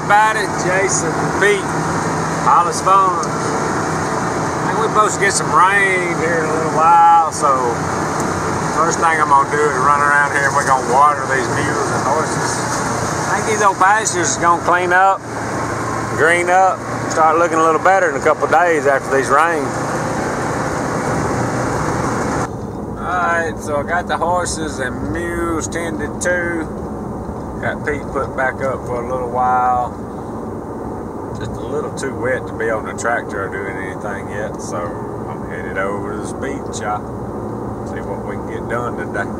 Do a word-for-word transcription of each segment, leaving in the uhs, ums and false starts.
everybody, Jason, Pete, Hollis Farms. I think we're supposed to get some rain here in a little while, so first thing I'm gonna do is run around here and we're gonna water these mules and horses. I think these old pastures is gonna clean up, green up, start looking a little better in a couple of days after these rains. Alright, so I got the horses and mules tended to. Got Pete put back up for a little while. Just a little too wet to be on the tractor or doing anything yet, so I'm headed over to the speed shop. See what we can get done today.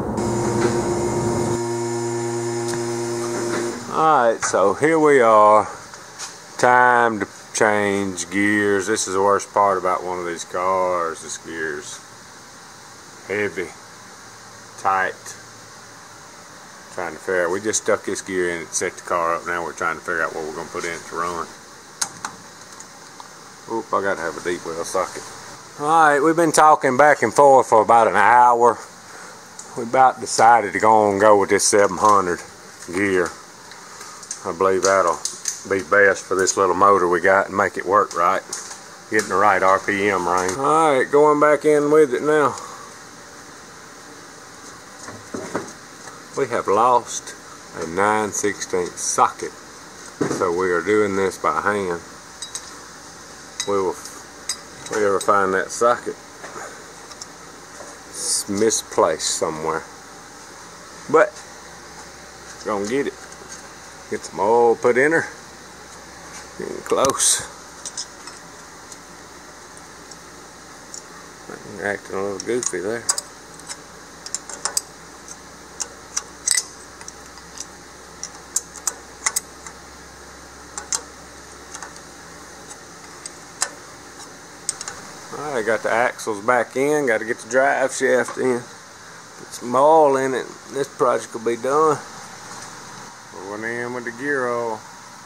Alright, so here we are. Time to change gears. This is the worst part about one of these cars. This gear's heavy, tight. Trying to figure out, we just stuck this gear in and set the car up. Now we're trying to figure out what we're going to put in it to run. Oop, I got to have a deep well socket. Alright, we've been talking back and forth for about an hour. We about decided to go and go with this seven hundred gear. I believe that'll be best for this little motor we got and make it work right. Getting the right R P M range. Alright, going back in with it now. We have lost a nine sixteenths socket, so we are doing this by hand. We will, if we ever find that socket, it's misplaced somewhere. But, gonna get it. Get some oil put in her. Getting close. Acting a little goofy there. I got the axles back in, got to get the drive shaft in, put some oil in it, this project will be done. Going in with the gear oil.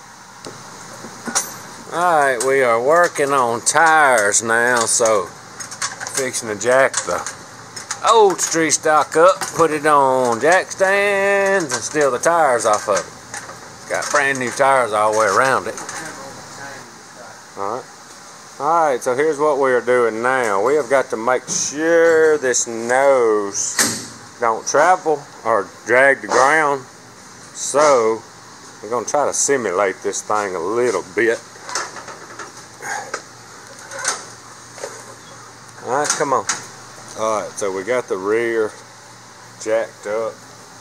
Alright, we are working on tires now, so fixing to jack the old street stock up, put it on jack stands and steal the tires off of it. Got brand new tires all the way around it. Alright. Alright, so here's what we are doing now. We have got to make sure this nose don't travel or drag the ground. So, we're going to try to simulate this thing a little bit. Alright, come on. Alright, so we got the rear jacked up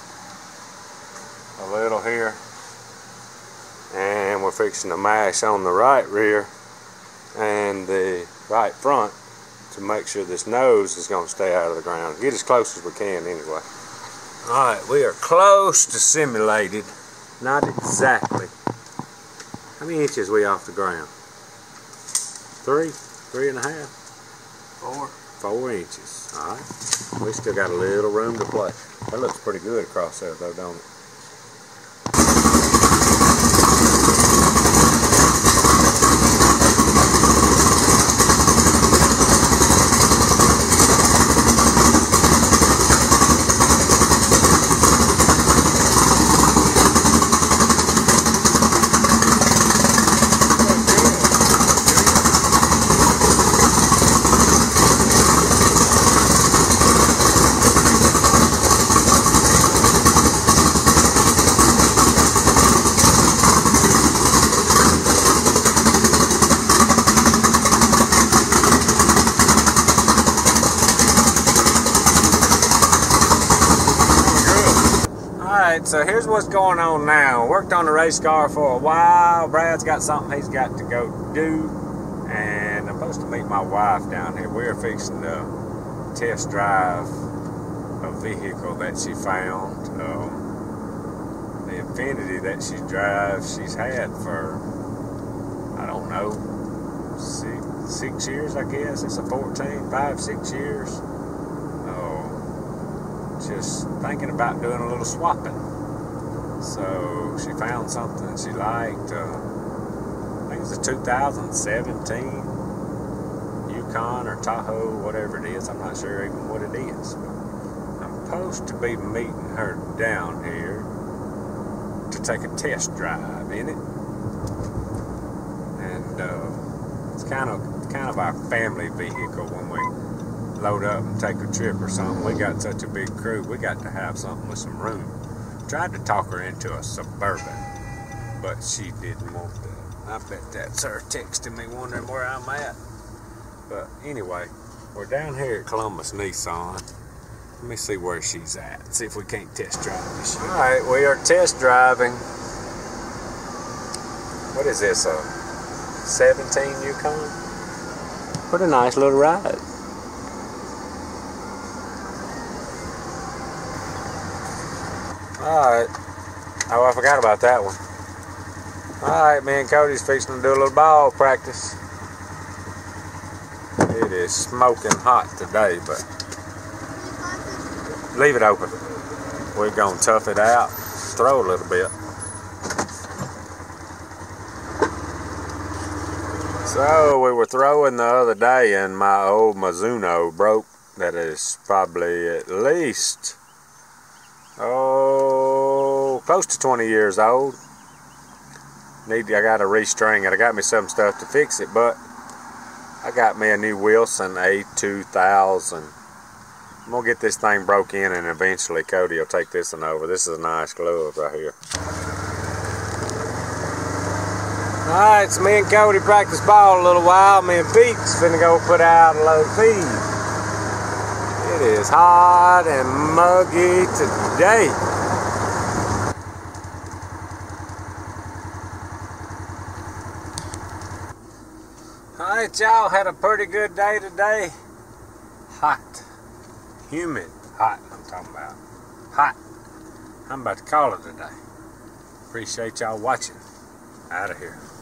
a little here. And we're fixing to mash on the right rear and the right front to make sure this nose is going to stay out of the ground. Get as close as we can anyway. Alright, we are close to simulated. Not exactly. How many inches are we off the ground? Three? Three and a half? Four. Four inches. Alright. We still got a little room to play. That looks pretty good across there though, don't it? Alright, so here's what's going on now. Worked on the race car for a while. Brad's got something he's got to go do. And I'm supposed to meet my wife down here. We're fixing to test drive a vehicle that she found. Um, the Infiniti that she drives, she's had for, I don't know, six, six years, I guess. It's a fourteen, five, six years. Just thinking about doing a little swapping. So she found something she liked. Uh, I think it's a two thousand seventeen Yukon or Tahoe, whatever it is. I'm not sure even what it is. But I'm supposed to be meeting her down here to take a test drive in it. kind of kind of our family vehicle when we load up and take a trip or something. We got such a big crew, we got to have something with some room. Tried to talk her into a Suburban, but she didn't want that. I bet that's her texting me wondering where I'm at. But anyway, we're down here at Columbus Nissan. Let me see where she's at. See if we can't test drive this shit. Alright, we are test driving. What is this, a seventeen Yukon? What a nice little ride. Alright. Oh, I forgot about that one. Alright, me and Cody's fixing to do a little ball practice. It is smoking hot today, but leave it open. We're gonna tough it out, throw a little bit. So we were throwing the other day and my old Mizuno broke. That is probably at least, oh, close to twenty years old. Need, I gotta restring it. I got me some stuff to fix it, but I got me a new Wilson A two thousand. I'm gonna get this thing broke in and eventually Cody will take this one over. This is a nice glove right here. Alright, so me and Cody practice ball a little while. Me and Pete's finna go put out a load of feed. It is hot and muggy today. Alright, y'all, had a pretty good day today. Hot. Humid. Hot, I'm talking about. Hot. I'm about to call it a day. Appreciate y'all watching. Out of here.